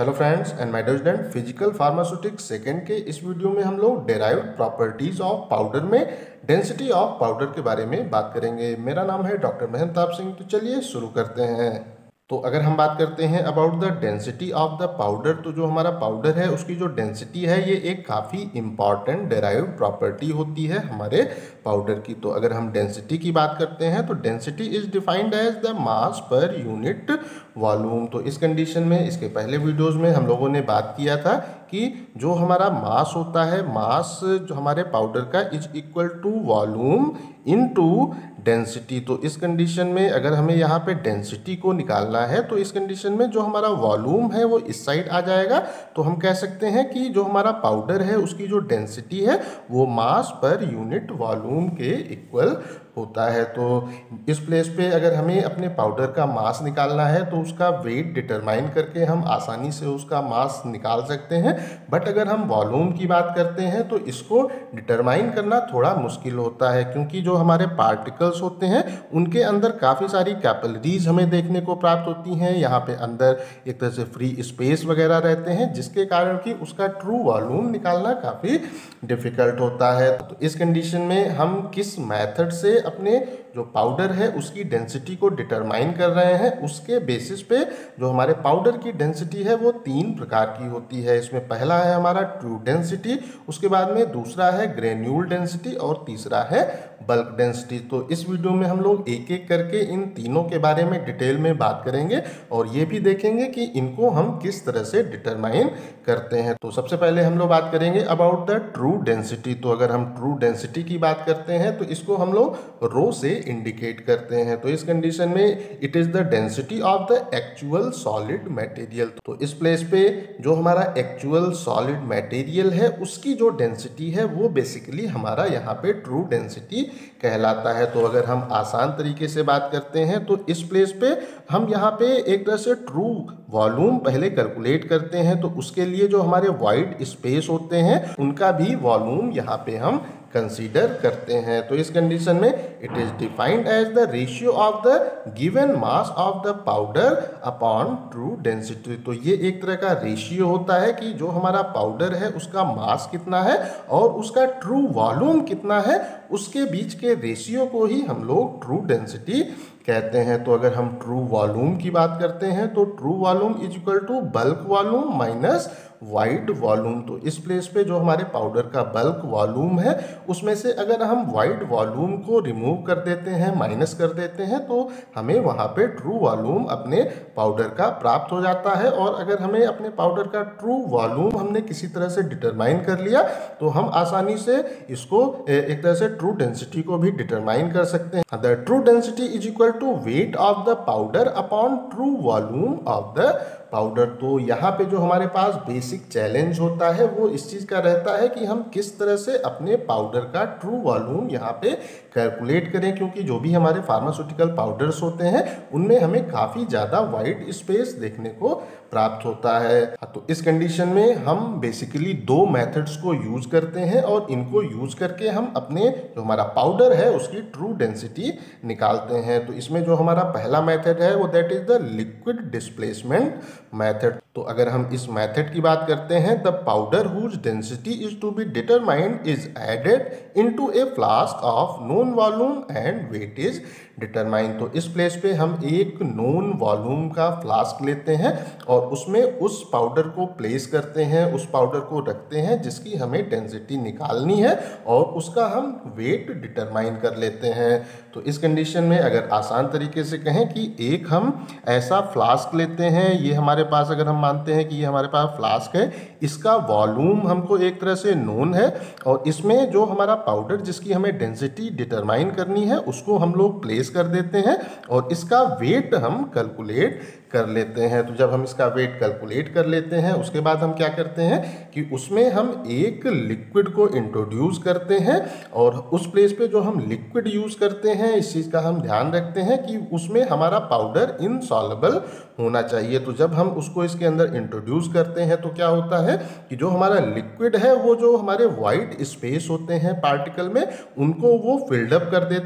Hello friends and my dear student, physical pharmaceutics second के इस video में हम लोग डेराइव्ड प्रॉपर्टीज ऑफ पाउडर में डेंसिटी ऑफ पाउडर के बारे में बात करेंगे। मेरा नाम है डॉक्टर महंताब सिंह। तो चलिए शुरू करते हैं। तो अगर हम बात करते हैं about the density of the powder, तो जो हमारा पाउडर है उसकी जो डेंसिटी है ये एक काफ़ी इंपॉर्टेंट डेराइव्ड प्रॉपर्टी होती है हमारे पाउडर की। तो अगर हम डेंसिटी की बात करते हैं तो density is defined as the mass per unit volume. तो इस कंडीशन में इसके पहले वीडियोस में हम लोगों ने बात किया था कि जो हमारा मास होता है, मास जो हमारे पाउडर का is equal to volume into density. तो इस कंडीशन में अगर हमें यहाँ पे डेंसिटी को निकालना है तो इस कंडीशन में जो हमारा वॉल्यूम है वो इस साइड आ जाएगा। तो हम कह सकते हैं कि जो हमारा पाउडर है उसकी जो डेंसिटी है वो मास पर यूनिट वॉल्यूम के इक्वल होता है। तो इस प्लेस पे अगर हमें अपने पाउडर का मास निकालना है तो उसका वेट डिटरमाइन करके हम आसानी से उसका मास निकाल सकते हैं। बट अगर हम वॉल्यूम की बात करते हैं तो इसको डिटरमाइन करना थोड़ा मुश्किल होता है, क्योंकि जो हमारे पार्टिकल्स होते हैं उनके अंदर काफ़ी सारी कैपिलरीज हमें देखने को प्राप्त होती हैं। यहाँ पे अंदर एक तरह से फ्री स्पेस वगैरह रहते हैं, जिसके कारण कि उसका ट्रू वॉल्यूम निकालना काफ़ी डिफिकल्ट होता है। तो इस कंडीशन में हम किस मेथड से अपने जो पाउडर है उसकी डेंसिटी को डिटरमाइन कर रहे हैं, उसके बेसिस पे जो हमारे पाउडर की डेंसिटी है वो तीन प्रकार की होती है। इसमें पहला है हमारा ट्रू डेंसिटी, उसके बाद में दूसरा है ग्रेन्यूल डेंसिटी और तीसरा है बल्क डेंसिटी। तो इस वीडियो में हम लोग एक एक करके इन तीनों के बारे में डिटेल में बात करेंगे और ये भी देखेंगे कि इनको हम किस तरह से डिटरमाइन करते हैं। तो सबसे पहले हम लोग बात करेंगे अबाउट द ट्रू डेंसिटी। तो अगर हम ट्रू डेंसिटी की बात करते हैं तो इसको हम लोग रो से इंडिकेट करते हैं। तो इस कंडीशन में it is the density of the actual solid material. तो इस प्लेस पे जो हमारा एक्चुअल सॉलिड मटेरियल है उसकी जो डेंसिटी है वो बेसिकली हमारा यहाँ पे ट्रू डेंसिटी कहलाता है। तो अगर हम आसान तरीके से बात करते हैं तो इस प्लेस पे हम यहाँ पे एक तरह से ट्रू वॉल्यूम पहले कैलकुलेट करते हैं। तो उसके लिए जो हमारे वाइड स्पेस होते हैं उनका भी वॉल्यूम यहाँ पे हम कंसीडर करते हैं। तो इस कंडीशन में it is defined as the ratio of the given mass of the powder upon true density. तो ये एक तरह का रेशियो होता है कि जो हमारा पाउडर है उसका मास कितना है और उसका ट्रू वॉल्यूम कितना है, उसके बीच के रेशियो को ही हम लोग ट्रू डेंसिटी कहते हैं। तो अगर हम ट्रू वॉल्यूम की बात करते हैं तो true volume is equal to bulk volume minus void volume. तो इस प्लेस पे जो हमारे पाउडर का बल्क वॉल्यूम है उसमें से अगर हम वाइड वॉल्यूम को रिमूव कर देते हैं, माइनस कर देते हैं, तो हमें वहाँ पे ट्रू वॉल्यूम अपने पाउडर का प्राप्त हो जाता है। और अगर हमें अपने पाउडर का ट्रू वॉल्यूम हमने किसी तरह से डिटरमाइन कर लिया तो हम आसानी से इसको एक तरह से ट्रू डेंसिटी को भी डिटरमाइन कर सकते हैं। The true density is equal to weight of the powder upon true volume of the powder. तो यहाँ पे जो हमारे पास बेसिक चैलेंज होता है वो इस चीज़ का रहता है कि हम किस तरह से अपने पाउडर का ट्रू वॉल्यूम यहाँ पे कैलकुलेट करें, क्योंकि जो भी हमारे फार्मास्यूटिकल पाउडर्स होते हैं उनमें हमें काफ़ी ज़्यादा वाइड स्पेस देखने को प्राप्त होता है। तो इस कंडीशन में हम बेसिकली दो मेथड्स को यूज करते हैं और इनको यूज करके हम अपने जो हमारा पाउडर है उसकी ट्रू डेंसिटी निकालते हैं। तो इसमें जो हमारा पहला मेथड है वो that is the liquid displacement method. तो अगर हम इस मेथड की बात करते हैं, the powder whose density is to be determined is added into a flask of known volume and weight is determine. तो इस प्लेस पे हम एक नोन वॉल्यूम का फ्लास्क लेते हैं और उसमें उस पाउडर को प्लेस करते हैं, उस पाउडर को रखते हैं जिसकी हमें डेंसिटी निकालनी है और उसका हम वेट डिटरमाइन कर लेते हैं। तो इस कंडीशन में अगर आसान तरीके से कहें कि एक हम ऐसा फ्लास्क लेते हैं, ये हमारे पास अगर हम मानते हैं कि ये हमारे पास फ्लास्क है, इसका वॉल्यूम हमको एक तरह से नोन है और इसमें जो हमारा पाउडर जिसकी हमें डेंसिटी डिटरमाइन करनी है उसको हम लोग प्लेस कर देते हैं और इसका वेट हम कैलकुलेट कर लेते हैं। तो जब हम इसका वेट कैलकुलेट कर लेते हैं उसके बाद हम क्या करते हैं कि उसमें हम एक लिक्विड को इंट्रोड्यूस करते हैं और उस प्लेस पे जो हम लिक्विड यूज़ करते हैं इस चीज़ का हम ध्यान रखते हैं कि उसमें हमारा पाउडर इनसॉल्युबल होना चाहिए। तो जब हम उसको इसके अंदर इंट्रोड्यूस करते हैं तो क्या होता है कि जो हमारा लिक्विड है वो जो हमारे वाइड स्पेस होते हैं पार्टिकल में उनको वो फिल्डअप कर देता है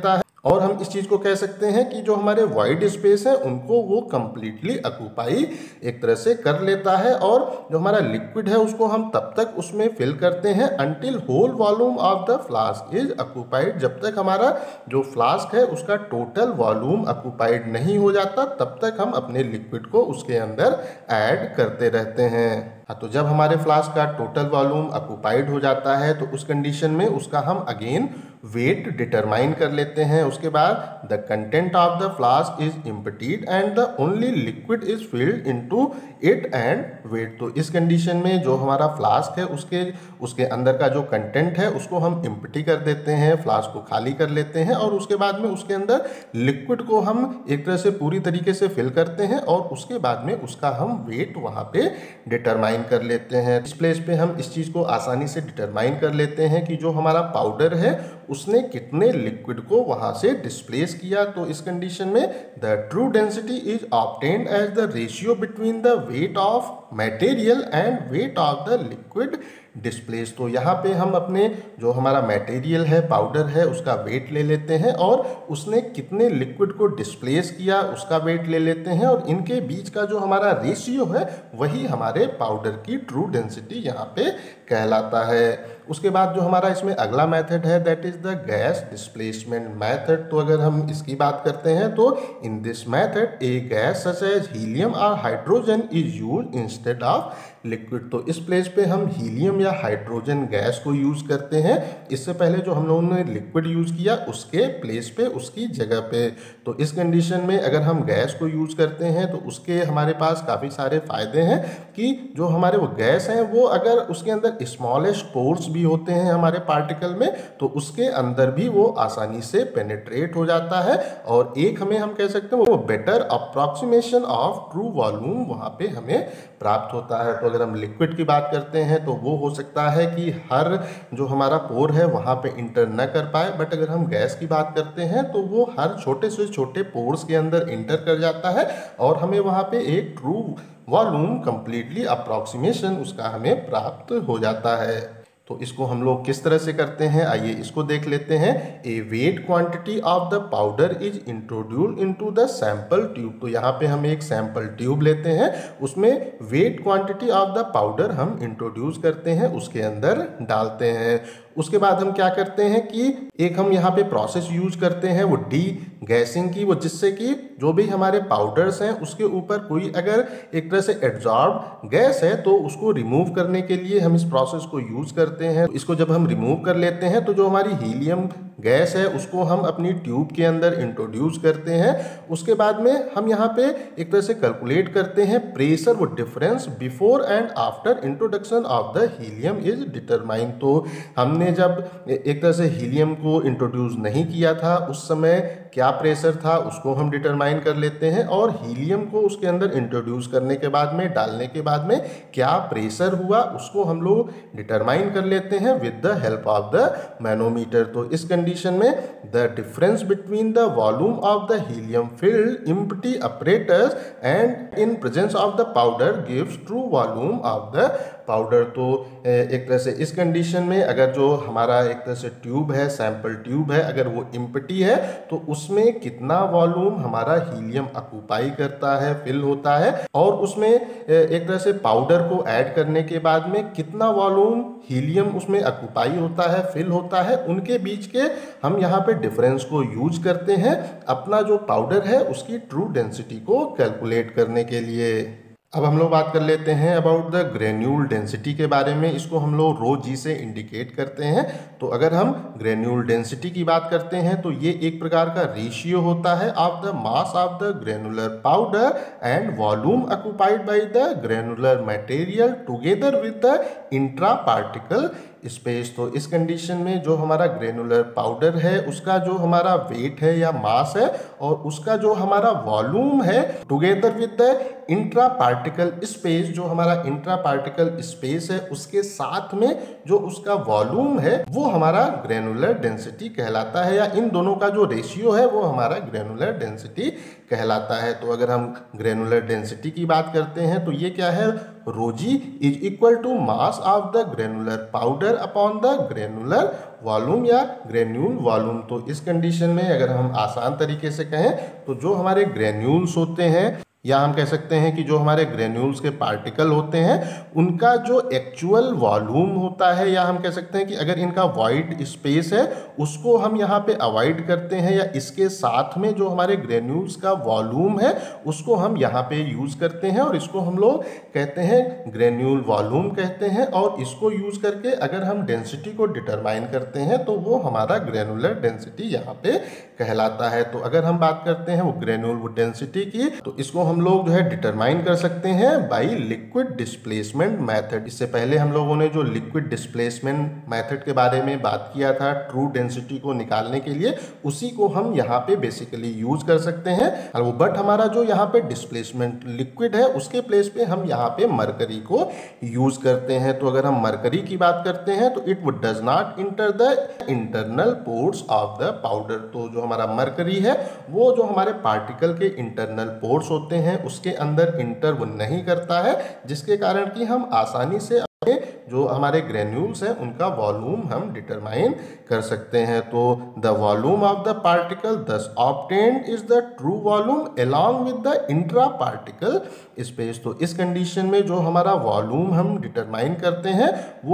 और हम इस चीज़ को कह सकते हैं कि जो हमारे वाइड स्पेस है उनको वो कंप्लीटली ऑक्यूपाई एक तरह से कर लेता है, और जो हमारा लिक्विड है उसको हम तब तक उसमें फिल करते हैं until whole volume of the flask is occupied. जब तक हमारा जो फ्लास्क है उसका टोटल वॉल्यूम ऑक्यूपाइड नहीं हो जाता तब तक हम अपने लिक्विड को उसके अंदर ऐड करते रहते हैं। हाँ, तो जब हमारे फ्लास्क का टोटल वॉल्यूम ऑक्यूपाइड हो जाता है तो उस कंडीशन में उसका हम अगेन वेट डिटरमाइन कर लेते हैं। उसके बाद the content of the flask is emptied and the only liquid is filled into it and weight. तो इस कंडीशन में जो हमारा फ्लास्क है उसके अंदर का जो कंटेंट है उसको हम एम्प्टी कर देते हैं, फ्लास्क को खाली कर लेते हैं, और उसके बाद में उसके अंदर लिक्विड को हम एक तरह से पूरी तरीके से फिल करते हैं और उसके बाद में उसका हम वेट वहाँ पे डिटरमाइन कर लेते हैं। इस प्लेस पे हम इस चीज़ को आसानी से डिटरमाइन कर लेते हैं कि जो हमारा पाउडर है उसने कितने लिक्विड को वहां से डिस्प्लेस किया। तो इस कंडीशन में the true density is obtained as the ratio between the weight of material and weight of the liquid displace. तो यहाँ पे हम अपने जो हमारा मटेरियल है पाउडर है उसका वेट ले लेते हैं और उसने कितने लिक्विड को डिस्प्लेस किया उसका वेट ले लेते हैं, और इनके बीच का जो हमारा रेशियो है वही हमारे पाउडर की ट्रू डेंसिटी यहाँ पे कहलाता है। उसके बाद जो हमारा इसमें अगला मेथड है that is the gas displacement method. तो अगर हम इसकी बात करते हैं तो in this method a gas such as helium और hydrogen is used instead of liquid. तो इस प्लेस पे हम हीलियम या हाइड्रोजन गैस को यूज करते हैं, इससे पहले जो हम लोगों ने लिक्विड यूज किया उसके प्लेस पे उसकी जगह पे। तो इस कंडीशन में अगर हम गैस को यूज करते हैं तो उसके हमारे पास काफ़ी सारे फायदे हैं कि जो हमारे वो गैस हैं वो अगर उसके अंदर स्मॉलेस्ट पोर्स भी होते हैं हमारे पार्टिकल में तो उसके अंदर भी वो आसानी से पेनिट्रेट हो जाता है, और एक हमें हम कह सकते हैं वो better approximation of true volume वहाँ पे हमें प्राप्त होता है। तो अगर हम लिक्विड की बात करते हैं तो वो हो सकता है कि हर जो हमारा पोर है वहाँ पे इंटर न कर पाए, बट अगर हम गैस की बात करते हैं तो वो हर छोटे से छोटे पोर्स के अंदर इंटर कर जाता है और हमें वहाँ पे एक ट्रू वॉल्यूम कंप्लीटली अप्रॉक्सीमेशन उसका हमें प्राप्त हो जाता है। तो इसको हम लोग किस तरह से करते हैं आइए इसको देख लेते हैं। A weight quantity of the powder is introduced into the sample tube. तो यहाँ पे हम एक सैंपल ट्यूब लेते हैं, उसमें weight quantity of the powder हम इंट्रोड्यूस करते हैं, उसके अंदर डालते हैं। उसके बाद हम क्या करते हैं कि एक हम यहाँ पे प्रोसेस यूज करते हैं वो डी गैसिंग की, वो जिससे कि जो भी हमारे पाउडर्स हैं उसके ऊपर कोई अगर एक तरह से एब्जॉर्ब गैस है तो उसको रिमूव करने के लिए हम इस प्रोसेस को यूज करते हैं। इसको जब हम रिमूव कर लेते हैं तो जो हमारी हीलियम गैस है उसको हम अपनी ट्यूब के अंदर इंट्रोड्यूस करते हैं। उसके बाद में हम यहाँ पे एक तरह से कैलकुलेट करते हैं प्रेशर, वो difference before and after introduction of the helium is determine. तो हमने जब एक तरह से हीलियम को इंट्रोड्यूस नहीं किया था उस समय क्या प्रेशर था उसको हम डिटरमाइन कर लेते हैं, और हीलियम को उसके अंदर इंट्रोड्यूस करने के बाद में डालने के बाद में क्या प्रेशर हुआ उसको हम लोग डिटरमाइन कर लेते हैं with the help of the manometer. तो इस कंडीशन में the difference between the volume of the helium filled empty apparatus and in presence of the powder gives true volume of the powder. तो एक तरह से इस कंडीशन में अगर जो हमारा एक तरह से ट्यूब है सैंपल ट्यूब है अगर वो एम्प्टी है तो उसमें कितना वॉल्यूम हमारा हीलियम ऑक्यूपाई करता है, फिल होता है, और उसमें एक तरह से पाउडर को ऐड करने के बाद में कितना वॉल्यूम हीलियम उसमें ऑक्यूपाई होता है, फिल होता है, उनके बीच के हम यहाँ पे डिफरेंस को यूज करते हैं अपना जो पाउडर है उसकी ट्रू डेंसिटी को कैलकुलेट करने के लिए। अब हम लोग बात कर लेते हैं अबाउट द ग्रेन्यूल डेंसिटी के बारे में। इसको हम लोग रो जी से इंडिकेट करते हैं। तो अगर हम ग्रेन्यूल डेंसिटी की बात करते हैं तो ये एक प्रकार का रेशियो होता है of the mass of the granular powder and volume occupied by the granular material together with the intra particle space. तो इस कंडीशन में जो हमारा ग्रेनुलर पाउडर है उसका जो हमारा वेट है या मास है और उसका जो हमारा वॉल्यूम है together with the intra particle space, जो हमारा इंट्रा पार्टिकल स्पेस है उसके साथ में जो उसका वॉल्यूम है वो हमारा ग्रेनुलर डेंसिटी कहलाता है, या इन दोनों का जो रेशियो है वो हमारा ग्रेनुलर डेंसिटी कहलाता है। तो अगर हम ग्रेनुलर डेंसिटी की बात करते हैं तो ये क्या है, ρg is equal to mass of the granular powder upon the granular volume या ग्रेन्यूल वॉल्यूम। तो इस कंडीशन में अगर हम आसान तरीके से कहें तो जो हमारे ग्रेन्यूल्स होते हैं, या हम कह सकते हैं कि जो हमारे ग्रेन्यूल्स के पार्टिकल होते हैं उनका जो एक्चुअल वॉल्यूम होता है, या हम कह सकते हैं कि अगर इनका वॉइड स्पेस है उसको हम यहाँ पे अवॉइड करते हैं, या इसके साथ में जो हमारे ग्रेन्यूल्स का वॉल्यूम है उसको हम यहाँ पे यूज़ करते हैं, और इसको हम लोग कहते हैं ग्रेन्यूल वॉल्यूम कहते हैं। और इसको यूज़ करके अगर हम डेंसिटी को डिटरमाइन करते हैं तो वो हमारा ग्रेनुलर डेंसिटी यहाँ पे कहलाता है। तो अगर हम बात करते हैं वो ग्रेनुलर डेंसिटी की, तो इसको हम लोग जो है डिटरमाइन कर सकते हैं बाय लिक्विड डिस्प्लेसमेंट मेथड। इससे पहले हम लोगों ने जो लिक्विड डिस्प्लेसमेंट मेथड के बारे में बात किया था ट्रू डेंसिटी को निकालने के लिए, उसी को हम यहाँ पे बेसिकली यूज कर सकते हैं। बट हमारा जो यहाँ पे डिस्प्लेसमेंट लिक्विड है उसके प्लेस पे हम यहाँ पे मरकरी को यूज करते हैं। तो अगर हम मरकरी की बात करते हैं तो it does not enter the internal pores of the powder. तो जो हमारा मरकरी है वो जो हमारे पार्टिकल के इंटरनल पोर्स होते हैं उसके अंदर इंटर वो नहीं करता है, जिसके कारण कि हम आसानी से जो हमारे ग्रेन्यूल्स हैं उनका वॉल्यूम हम डिटरमाइन कर सकते हैं। तो the volume of the particle thus obtained is the true volume along with the intra particle space. तो इस कंडीशन में जो हमारा वॉल्यूम हम डिटरमाइन करते हैं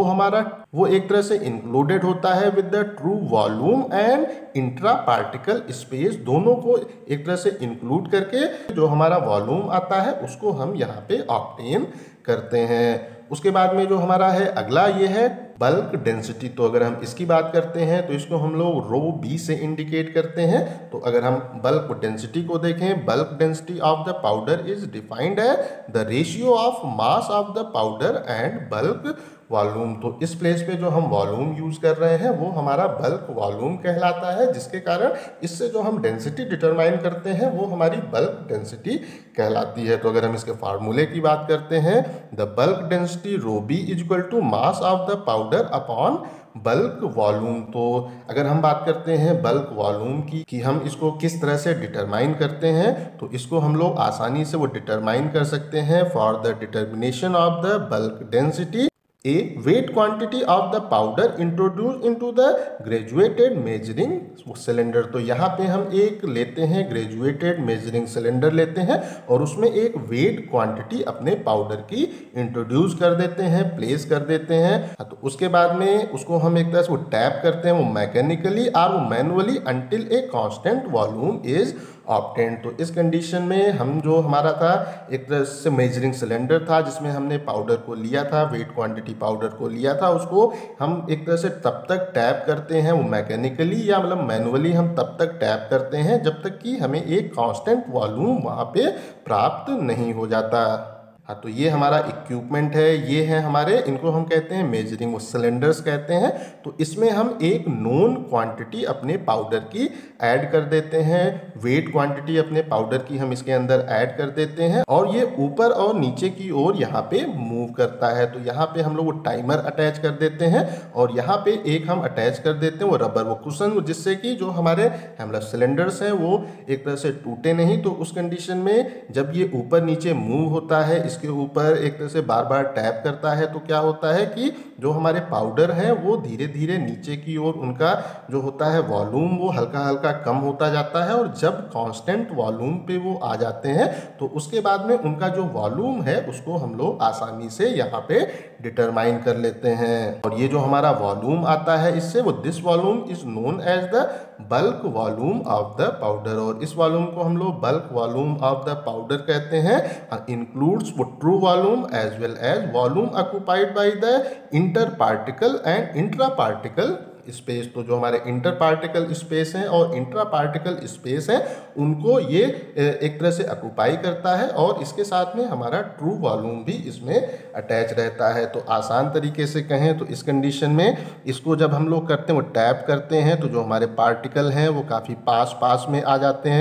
वो एक तरह से इंक्लूडेड होता है with the true volume and intra particle space, दोनों को एक तरह से इंक्लूड करके जो हमारा वॉल्यूम आता है उसको हम यहाँ पे ऑब्टेन करते हैं। उसके बाद में जो हमारा है अगला ये है बल्क डेंसिटी। तो अगर हम इसकी बात करते हैं तो इसको हम लोग रो बी से इंडिकेट करते हैं। तो अगर हम बल्क डेंसिटी को देखें, bulk density of the powder is defined है the ratio of mass of the powder and bulk volume. तो इस प्लेस पे जो हम वॉल्यूम यूज कर रहे हैं वो हमारा बल्क वॉल्यूम कहलाता है, जिसके कारण इससे जो हम डेंसिटी डिटरमाइन करते हैं वो हमारी बल्क डेंसिटी कहलाती है। तो अगर हम इसके फार्मूले की बात करते हैं, the bulk density rho b is equal to mass of the powder upon bulk volume. तो अगर हम बात करते हैं बल्क वॉल्यूम की कि हम इसको किस तरह से डिटरमाइन करते हैं, तो इसको हम लोग आसानी से वो डिटरमाइन कर सकते हैं for the determination of the bulk density a weight quantity of the powder introduced into the graduated measuring cylinder। तो यहाँ पे हम एक लेते हैं ग्रेजुएटेड मेजरिंग सिलेंडर लेते हैं और उसमें एक वेट क्वांटिटी अपने पाउडर की इंट्रोड्यूस कर देते हैं, प्लेस कर देते हैं। तो उसके बाद में उसको हम एक तरह से वो टैप करते हैं, वो मैकेनिकली और वो manually until a constant volume is obtained. तो इस कंडीशन में हम जो हमारा था एक तरह से मेजरिंग सिलेंडर था जिसमें हमने पाउडर को लिया था, वेट क्वांटिटी पाउडर को लिया था, उसको हम एक तरह से तब तक टैप करते हैं वो मैकेनिकली या मतलब मैनुअली हम तब तक टैप करते हैं जब तक कि हमें एक कांस्टेंट वॉल्यूम वहाँ पे प्राप्त नहीं हो जाता। हाँ, तो ये हमारा इक्विपमेंट है, ये है हमारे, इनको हम कहते हैं मेजरिंग सिलेंडर्स कहते हैं। तो इसमें हम एक नोन क्वांटिटी अपने पाउडर की ऐड कर देते हैं, वेट क्वांटिटी अपने पाउडर की हम इसके अंदर ऐड कर देते हैं और ये ऊपर और नीचे की ओर यहाँ पे मूव करता है। तो यहाँ पे हम लोग वो टाइमर अटैच कर देते हैं और यहाँ पे एक हम अटैच कर देते हैं वो रबर वो कुशन, जिससे कि जो हमारे मतलब सिलेंडर्स हैं वो एक तरह से टूटे नहीं। तो उस कंडीशन में जब ये ऊपर नीचे मूव होता है, इसके ऊपर एक तरह से बार बार टैप करता है, तो क्या होता है कि जो हमारे पाउडर हैं वो धीरे धीरे नीचे की ओर उनका जो होता है वॉल्यूम वो हल्का हल्का कम होता जाता है और जब कांस्टेंट वॉल्यूम पे वो आ जाते हैं तो उसके बाद में उनका जो वॉल्यूम है उसको हम लोग आसानी से यहाँ पे डिटरमाइन कर लेते हैं। और ये जो हमारा वॉल्यूम आता है इससे वो this volume is known as the bulk volume of the powder, और इस वॉल्यूम को हम लोग bulk volume of the powder कहते हैं। इंक्लूड्स वो true volume as well as volume occupied by the inter particle and intra particle space. तो जो हमारे इंटर पार्टिकल स्पेस हैं और इंट्रा पार्टिकल स्पेस हैं उनको ये एक तरह से ऑक्युपाई करता है और इसके साथ में हमारा ट्रू वॉल्यूम भी इसमें अटैच रहता है। तो आसान तरीके से कहें तो इस कंडीशन में इसको जब हम लोग करते हैं वो टैप करते हैं तो जो हमारे पार्टिकल हैं वो काफ़ी पास में आ जाते हैं।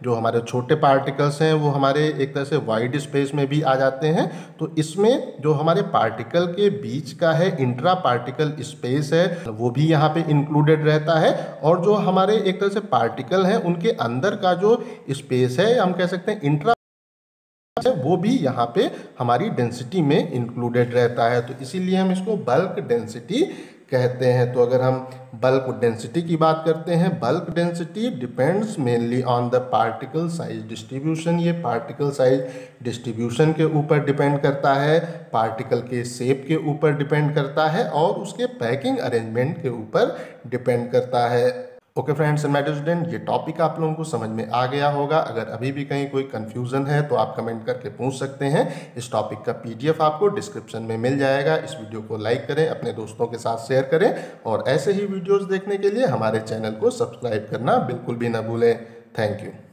जो हमारे छोटे पार्टिकल्स हैं वो हमारे एक तरह से वाइड स्पेस में भी आ जाते हैं। तो इसमें जो हमारे पार्टिकल के बीच का है इंट्रा पार्टिकल स्पेस है वो भी यहाँ पे इंक्लूडेड रहता है, और जो हमारे एक तरह से पार्टिकल हैं उनके अंदर का जो स्पेस है हम कह सकते हैं इंट्रा, वो भी यहाँ पे हमारी डेंसिटी में इंक्लूडेड रहता है। तो इसीलिए हम इसको बल्क डेंसिटी कहते हैं। तो अगर हम बल्क डेंसिटी की बात करते हैं, bulk density depends mainly on the particle size distribution. ये पार्टिकल साइज डिस्ट्रीब्यूशन के ऊपर डिपेंड करता है, पार्टिकल के शेप के ऊपर डिपेंड करता है और उसके पैकिंग अरेंजमेंट के ऊपर डिपेंड करता है। Okay friends and my dear student, ये टॉपिक आप लोगों को समझ में आ गया होगा। अगर अभी भी कहीं कोई कंफ्यूजन है तो आप कमेंट करके पूछ सकते हैं। इस टॉपिक का पीडीएफ आपको डिस्क्रिप्शन में मिल जाएगा। इस वीडियो को लाइक करें, अपने दोस्तों के साथ शेयर करें और ऐसे ही वीडियोस देखने के लिए हमारे चैनल को सब्सक्राइब करना बिल्कुल भी ना भूलें। Thank you.